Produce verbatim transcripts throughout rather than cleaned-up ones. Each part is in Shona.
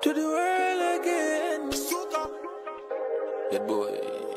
to the world again. Good boy.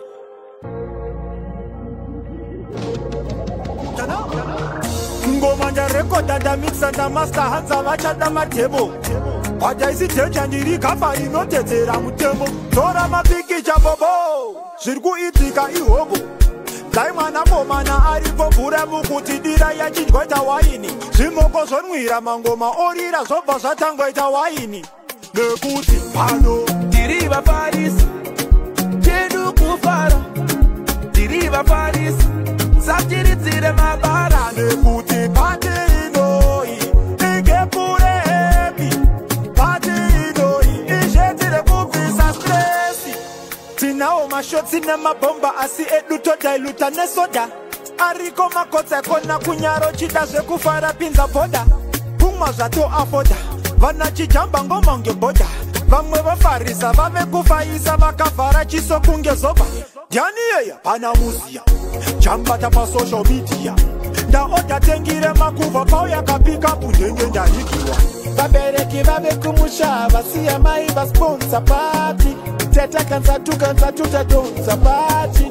Ngomanja record and mix and master hands avachada matebo. Waja isi techa ndiri kapa inotetera mutembo. Tora mapikicha bobo. Zirku itika ihobo. Daimana bomana aripo bura mukuti dira ya chidgoita waini. Zimoko zonwira mangoma orira zoba satangwaita waini. Nekuti pano Diriva Paris Chedu kufara Diriva Paris Sachiritire mabara. Nekuti patinoi Ige pure hepi Patinoi Ijetire kuvisa stressi. Tinao mashotsi na mabomba asi eduto diluta nesoda. Ariko makotsa kona kunyaro chita zekufara pinza boda. Puma zato afoda Vana chijamba ngoma ngeboda. Vamwe vafarisa vamekufaisa vakavhara chiso kunge zoba. Diani yeya pana muziya chambata pa social media. Ndaoda tengire makuva pauya kapika pundenge ndarikiwa. Vabereki vavekumusha vasiya mai vasponsa party. Teta kanza tu kanza tuta donza party.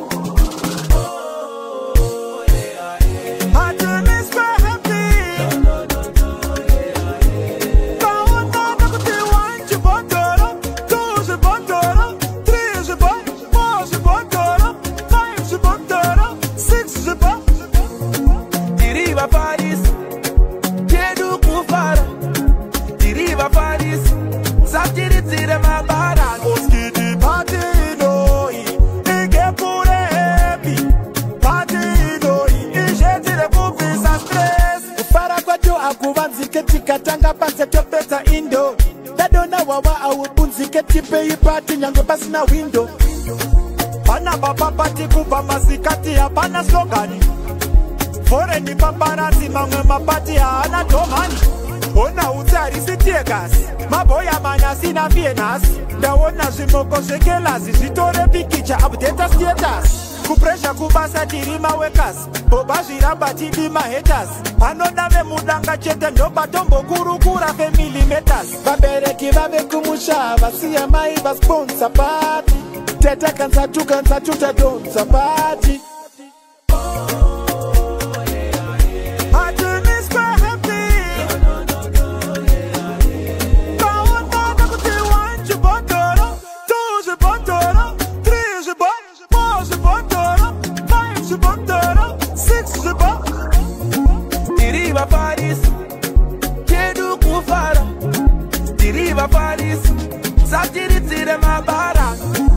Diriva Paris Chedu kufara Diriva Paris Sachiritire mabara. Oskidi patinoi Ige pure hepi Patinoi Ijetire kuvisa stress. Fara kwacho akuvanzike tikatanga panze topeta indo. Dadona wawa awubunzike tipe ipati nyango pasina window. Pana baba pati kuba masikati hapana slogani. Fore ni paparazzi mamwe mapati haana domani. Ona utari sitiegasi maboya mana sina vienasi. Ndaona zvimoko zvekelasi zvitore pikicha update status. Kupresha kubasa tirima wekas boba zviramba tidima haters. Anoda vemudanga chete ndobatombo kurukura family matters. Vabereki vavekumusha vasiya mai vasponsa party. Teta kanza tu kanza tuta donza party. Diriva Paris Chedu kufara Diriva Paris Sachiritire mabara.